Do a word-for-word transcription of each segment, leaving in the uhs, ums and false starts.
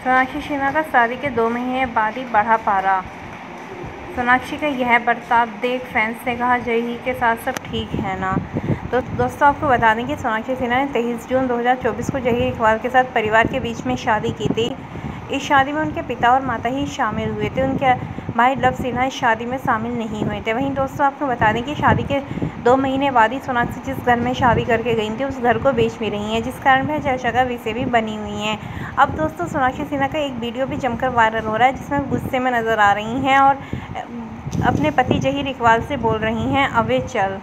सोनाक्षी सिन्हा का शादी के दो महीने बाद ही बढ़ा पारा। सोनाक्षी का यह बर्ताव देख फैंस ने कहा, जय ही के साथ सब ठीक है ना। तो दोस्तों आपको बता दें कि सोनाक्षी सिन्हा ने तेईस जून दो हज़ार चौबीस को जहीर इकबाल के साथ परिवार के बीच में शादी की थी। इस शादी में उनके पिता और माता ही शामिल हुए थे। उनके भाई लव सिन्हा इस शादी में शामिल नहीं हुए थे। वहीं दोस्तों आपको बता दें कि शादी के दो महीने बाद ही सोनाक्षी जिस घर में शादी करके गई थी उस घर को बेच भी रही हैं, जिस कारण वह चर्चा का विषय भी बनी हुई हैं। अब दोस्तों सोनाक्षी सिन्हा का एक वीडियो भी जमकर वायरल हो रहा है, जिसमें गुस्से में नजर आ रही हैं और अपने पति जहीर इकबाल से बोल रही हैं, अबे चल,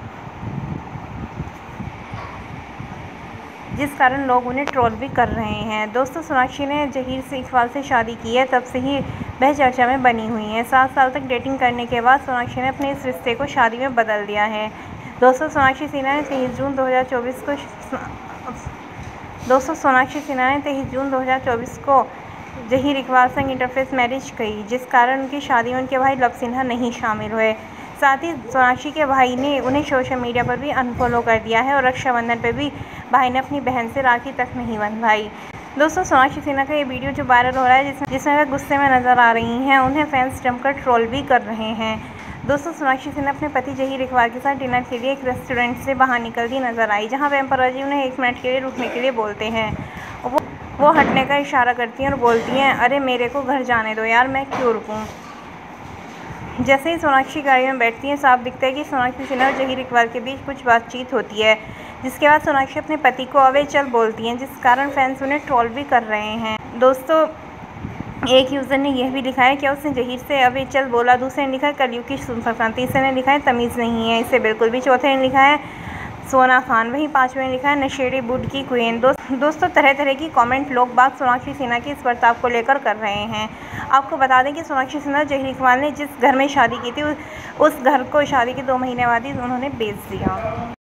जिस कारण लोग उन्हें ट्रोल भी कर रहे हैं। दोस्तों सोनाक्षी ने जहीर से इकबाल से शादी की है, तब से ही वह चर्चा में बनी हुई हैं। सात साल तक डेटिंग करने के बाद सोनाक्षी ने अपने इस रिश्ते को शादी में बदल दिया है। दोस्तों सोनाक्षी सिन्हा ने तेईस जून दो हज़ार चौबीस को दोस्तों सोनाक्षी सिन्हा ने तेईस जून दो हज़ार चौबीस को जहीर इकबाल संग इंटरफेस मैरिज की, जिस कारण उनकी शादी में उनके भाई लव सिन्हा नहीं शामिल हुए। साथ ही सोनाक्षी के भाई ने उन्हें सोशल मीडिया पर भी अनफॉलो कर दिया है और रक्षाबंधन पर भी भाई ने अपनी बहन से राखी तक नहीं बंधवाई। दोस्तों सोनाक्षी सिन्हा का ये वीडियो जो वायरल हो रहा है, जिसमें जिसमें वह गुस्से में नजर आ रही हैं, उन्हें फैंस जमकर ट्रोल भी कर रहे हैं। दोस्तों सोनाक्षी सिन्हा अपने पति जहीर इकबाल के साथ डिनर के लिए एक रेस्टोरेंट से बाहर निकलती नजर आई, जहां पैपराजी जी उन्हें एक मिनट के लिए रुकने के लिए बोलते हैं। वो वो हटने का इशारा करती हैं और बोलती हैं, अरे मेरे को घर जाने दो यार, मैं क्यों रुकूं। जैसे ही सोनाक्षी गाड़ी में बैठती हैं, साफ दिखता है कि सोनाक्षी सिन्हा और जहीर इकबाल के बीच कुछ बातचीत होती है, जिसके बाद सोनाक्षी अपने पति को अबे चल बोलती हैं, जिस कारण फैंस उन्हें ट्रोल भी कर रहे हैं। दोस्तों एक यूज़र ने यह भी लिखा है कि उसने जहीर से अबे चल बोला, दूसरे ने लिखा है कलयुग की सुपरक्रांति, तीसरे ने लिखा है तमीज़ नहीं है इसे बिल्कुल भी, चौथे ने लिखा है सोना खान, वहीं पाँचवें ने लिखा है नशेड़ी बुड की क्वीन। दोस्त दोस्तों तरह तरह की कमेंट लोग बाग सोनाक्षी सिन्हा के इस बर्ताव को लेकर कर रहे हैं। आपको बता दें कि सोनाक्षी सिन्हा जहीर इकबाल ने जिस घर में शादी की थी उस घर को शादी के दो महीने बाद ही उन्होंने बेच दिया।